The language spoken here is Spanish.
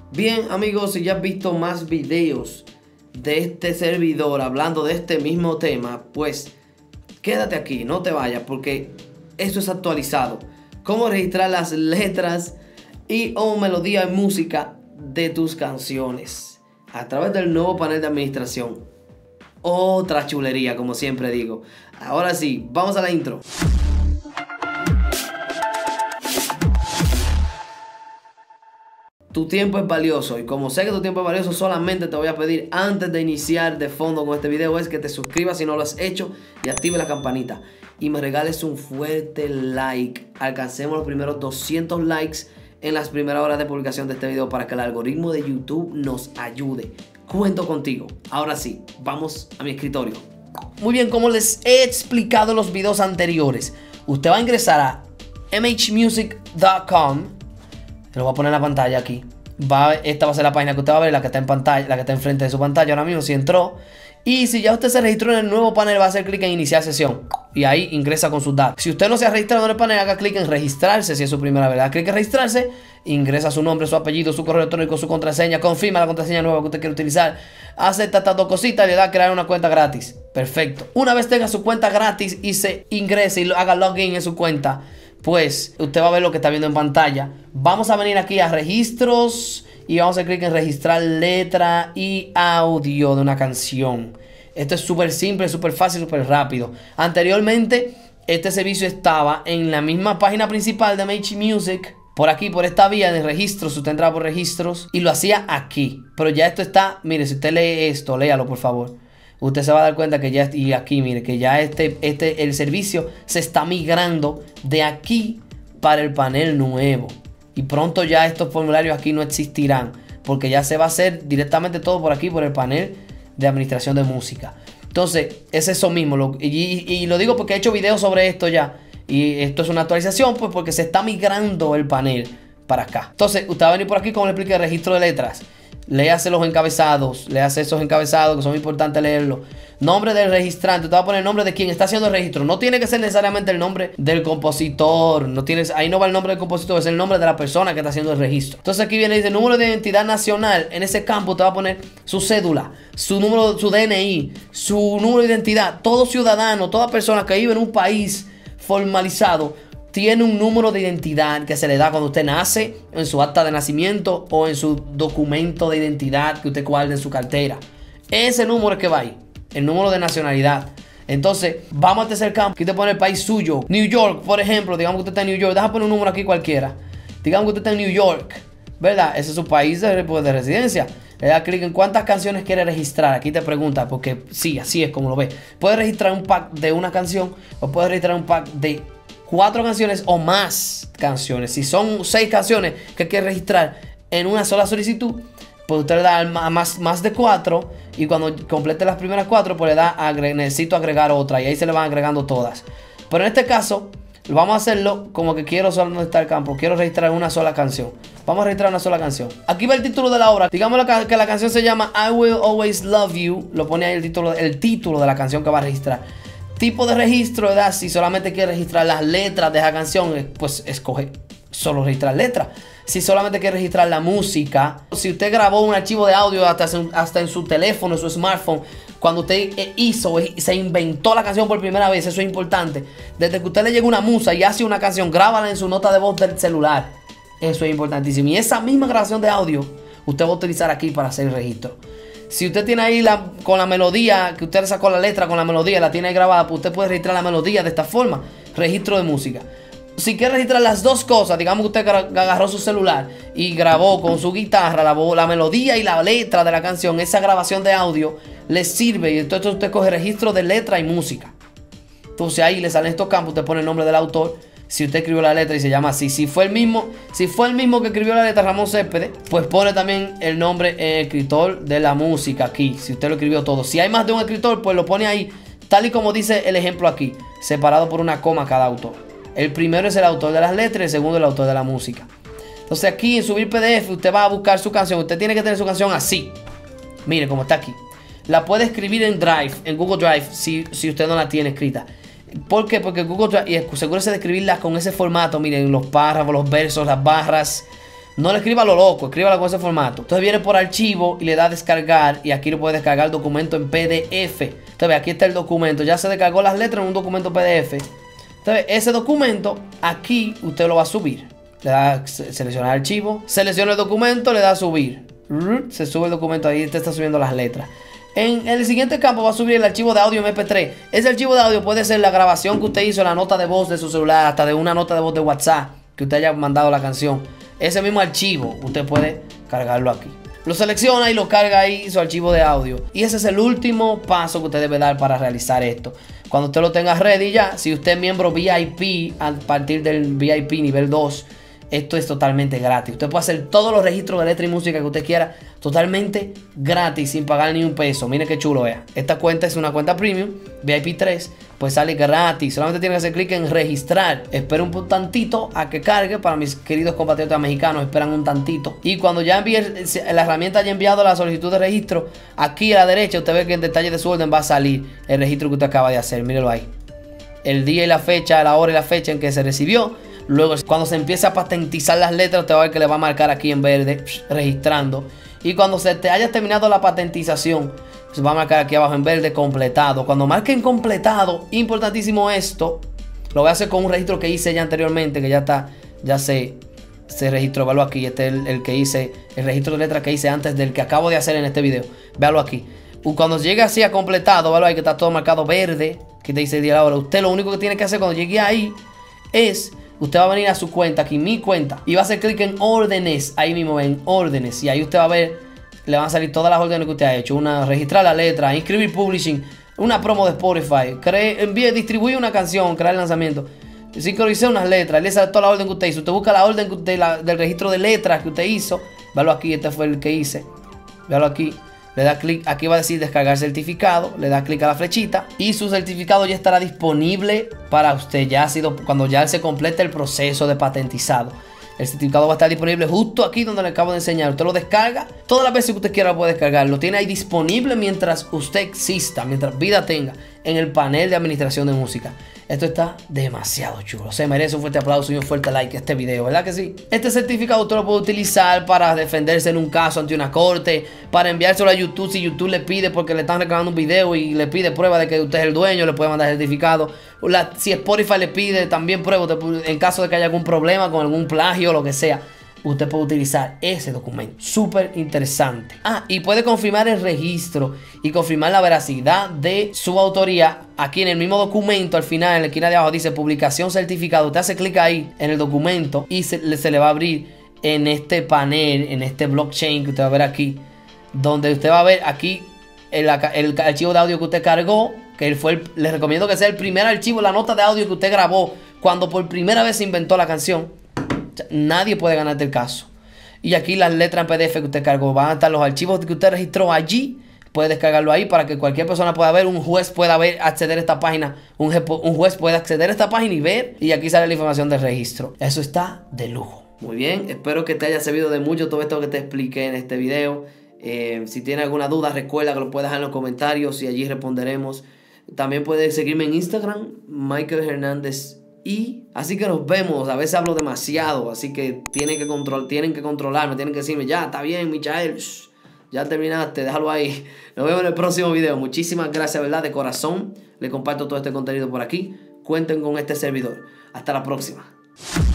Bien amigos, si ya has visto más videos de este servidor hablando de este mismo tema, pues quédate aquí, no te vayas porque esto es actualizado. Cómo registrar las letras y o melodía y música de tus canciones a través del nuevo panel de administración. Otra chulería, como siempre digo. Ahora sí, vamos a la intro. Tu tiempo es valioso y como sé que tu tiempo es valioso, solamente te voy a pedir antes de iniciar de fondo con este video es que te suscribas si no lo has hecho y active la campanita y me regales un fuerte like. Alcancemos los primeros 200 likes en las primeras horas de publicación de este video para que el algoritmo de YouTube nos ayude. Cuento contigo. Ahora sí, vamos a mi escritorio. Muy bien, como les he explicado en los videos anteriores, usted va a ingresar a mhmusic.com. Te lo voy a poner en la pantalla aquí. Esta va a ser la página que usted va a ver, la que está en pantalla, la que está enfrente de su pantalla ahora mismo, si entró. Y si ya usted se registró en el nuevo panel, va a hacer clic en iniciar sesión. Y ahí ingresa con sus datos. Si usted no se ha registrado en el panel, haga clic en registrarse si es su primera vez. Haga clic en registrarse, ingresa su nombre, su apellido, su correo electrónico, su contraseña, confirma la contraseña nueva que usted quiere utilizar, acepta estas dos cositas y le da a crear una cuenta gratis. Perfecto. Una vez tenga su cuenta gratis y se ingrese y haga login en su cuenta, pues usted va a ver lo que está viendo en pantalla. Vamos a venir aquí a registros y vamos a hacer clic en registrar letra y audio de una canción. Esto es súper simple, súper fácil, súper rápido. Anteriormente este servicio estaba en la misma página principal de mhmusic, por aquí, por esta vía de registros. Usted entraba por registros y lo hacía aquí, pero ya esto está, mire, si usted lee esto, léalo por favor. Usted se va a dar cuenta que ya, y aquí mire, que ya el servicio se está migrando de aquí para el panel nuevo. Y pronto ya estos formularios aquí no existirán, porque ya se va a hacer directamente todo por aquí, por el panel de administración de música. Entonces, es eso mismo. Y lo digo porque he hecho videos sobre esto ya. Y esto es una actualización, pues porque se está migrando el panel para acá. Entonces, usted va a venir por aquí, como le expliqué, registro de letras. Léase los encabezados, léase esos encabezados que son importantes leerlos. Nombre del registrante, te va a poner el nombre de quien está haciendo el registro. No tiene que ser necesariamente el nombre del compositor. Ahí no va el nombre del compositor, es el nombre de la persona que está haciendo el registro. Entonces aquí viene, dice número de identidad nacional. En ese campo te va a poner su cédula, su número, su DNI, su número de identidad. Todo ciudadano, toda persona que vive en un país formalizado tiene un número de identidad que se le da cuando usted nace, en su acta de nacimiento o en su documento de identidad que usted guarda en su cartera. Ese número es que va ahí, el número de nacionalidad. Entonces, vamos al tercer campo. Aquí te pone el país suyo. New York, por ejemplo, digamos que usted está en New York. Deja poner un número aquí cualquiera. Digamos que usted está en New York, ¿verdad? Ese es su país de residencia. Le da clic en cuántas canciones quiere registrar. Aquí te pregunta, porque sí, así es como lo ves. Puedes registrar un pack de una canción o puedes registrar un pack de 4 canciones o más canciones. Si son 6 canciones que quiere registrar en una sola solicitud, pues usted le da más de 4 y cuando complete las primeras 4, pues le da necesito agregar otra y ahí se le van agregando todas. Pero en este caso, vamos a hacerlo como que quiero solo donde está el campo. Quiero registrar una sola canción. Vamos a registrar una sola canción. Aquí va el título de la obra. Digamos que la canción se llama I Will Always Love You. Lo pone ahí el título de la canción que va a registrar. Tipo de registro, ¿verdad? Si solamente quiere registrar las letras de esa canción, pues escoge solo registrar letras. Si solamente quiere registrar la música, si usted grabó un archivo de audio hasta en su teléfono, en su smartphone, cuando usted se inventó la canción por primera vez, eso es importante. Desde que usted le llega una musa y hace una canción, grábala en su nota de voz del celular. Eso es importantísimo. Y esa misma grabación de audio, usted va a utilizar aquí para hacer el registro. Si usted tiene ahí con la melodía, que usted sacó la letra con la melodía, la tiene ahí grabada, pues usted puede registrar la melodía de esta forma. Registro de música. Si quiere registrar las dos cosas, digamos que usted agarró su celular y grabó con su guitarra la melodía y la letra de la canción, esa grabación de audio le sirve y entonces usted coge registro de letra y música. Entonces ahí le salen estos campos, usted pone el nombre del autor. Si usted escribió la letra y se llama así, si fue el mismo que escribió la letra, Ramón Céspedes, pues pone también el nombre escritor de la música aquí, si usted lo escribió todo. Si hay más de un escritor, pues lo pone ahí, tal y como dice el ejemplo aquí, separado por una coma cada autor. El primero es el autor de las letras y el segundo el autor de la música. Entonces aquí en subir PDF, usted va a buscar su canción. Usted tiene que tener su canción así. Mire cómo está aquí. La puede escribir en Drive, en Google Drive, si usted no la tiene escrita. ¿Por qué? Porque Google Drive, y asegúrese de escribirlas con ese formato. Miren, los párrafos, los versos, las barras. No le escriba a lo loco, escríbala con ese formato. Entonces viene por archivo y le da a descargar. Y aquí lo puede descargar el documento en PDF. Entonces aquí está el documento. Ya se descargó las letras en un documento PDF. Entonces ese documento aquí usted lo va a subir. Le da a seleccionar archivo. Selecciona el documento, le da a subir. Se sube el documento, ahí te está subiendo las letras. En el siguiente campo va a subir el archivo de audio MP3. Ese archivo de audio puede ser la grabación que usted hizo, la nota de voz de su celular, hasta de una nota de voz de WhatsApp que usted haya mandado la canción. Ese mismo archivo usted puede cargarlo aquí. Lo selecciona y lo carga ahí, su archivo de audio. Y ese es el último paso que usted debe dar para realizar esto. Cuando usted lo tenga ready ya, si usted es miembro VIP, a partir del VIP nivel 2, esto es totalmente gratis. Usted puede hacer todos los registros de letra y música que usted quiera totalmente gratis, sin pagar ni un peso. Miren qué chulo es. Esta cuenta es una cuenta premium, VIP 3, pues sale gratis. Solamente tiene que hacer clic en registrar. Espera un tantito a que cargue. Para mis queridos compatriotas mexicanos, esperan un tantito. Y cuando ya envíe la herramienta haya enviado la solicitud de registro, aquí a la derecha usted ve que en detalle de su orden va a salir el registro que usted acaba de hacer. Mírenlo ahí. El día y la fecha, la hora y la fecha en que se recibió. Luego, cuando se empiece a patentizar las letras, usted va a ver que le va a marcar aquí en verde, registrando. Y cuando se te haya terminado la patentización, se va a marcar aquí abajo en verde, completado. Cuando marquen completado, importantísimo esto, lo voy a hacer con un registro que hice ya anteriormente, que ya está, ya se registró. Véalo aquí, este es el que hice, el registro de letras que hice antes del que acabo de hacer en este video. Véalo aquí. Cuando llegue así a completado, véalo ahí que está todo marcado verde, que te dice día la hora. Usted lo único que tiene que hacer cuando llegue ahí es... Usted va a venir a su cuenta, aquí mi cuenta, y va a hacer clic en órdenes, ahí mismo en órdenes, y ahí usted va a ver, le van a salir todas las órdenes que usted ha hecho. Una, registrar la letra, inscribir publishing, una promo de Spotify, distribuir una canción, crear el lanzamiento, sincronizar unas letras, le sale toda la orden que usted hizo. Usted busca la orden que usted, del registro de letras que usted hizo, véalo aquí, este fue el que hice, véalo aquí. Le da clic, aquí va a decir descargar certificado, le da clic a la flechita y su certificado ya estará disponible para usted. Ya ha sido, cuando ya se complete el proceso de patentizado, el certificado va a estar disponible justo aquí donde le acabo de enseñar. Usted lo descarga, todas las veces que usted quiera lo puede descargar. Lo tiene ahí disponible mientras usted exista, mientras vida tenga, en el panel de administración de música. Esto está demasiado chulo. Se merece un fuerte aplauso y un fuerte like a este video, ¿verdad que sí? Este certificado usted lo puede utilizar para defenderse en un caso ante una corte, para enviárselo a YouTube si YouTube le pide porque le están reclamando un video y le pide prueba de que usted es el dueño, le puede mandar el certificado. Si Spotify le pide también prueba en caso de que haya algún problema con algún plagio o lo que sea. Usted puede utilizar ese documento. Súper interesante. Y puede confirmar el registro y confirmar la veracidad de su autoría. Aquí en el mismo documento, al final, en la esquina de abajo, dice publicación certificado. Usted hace clic ahí en el documento y se le va a abrir en este panel, en este blockchain que usted va a ver aquí, donde usted va a ver aquí el archivo de audio que usted cargó, que les recomiendo que sea el primer archivo, la nota de audio que usted grabó cuando por primera vez se inventó la canción. Nadie puede ganarte el caso. Y aquí las letras en PDF que usted cargó, van a estar los archivos que usted registró allí. Puede descargarlo ahí para que cualquier persona pueda ver. Un juez pueda acceder a esta página. Un juez puede acceder a esta página y ver. Y aquí sale la información del registro. Eso está de lujo. Muy bien, espero que te haya servido de mucho todo esto que te expliqué en este video. Si tienes alguna duda, recuerda que lo puedes dejar en los comentarios y allí responderemos. También puedes seguirme en Instagram, Michael Hernández. Y así que nos vemos. A veces hablo demasiado, así que tienen que controlarme, tienen que decirme, ya, está bien, Michael, ya terminaste, déjalo ahí. Nos vemos en el próximo video. Muchísimas gracias, ¿verdad? De corazón, le comparto todo este contenido por aquí. Cuenten con este servidor. Hasta la próxima.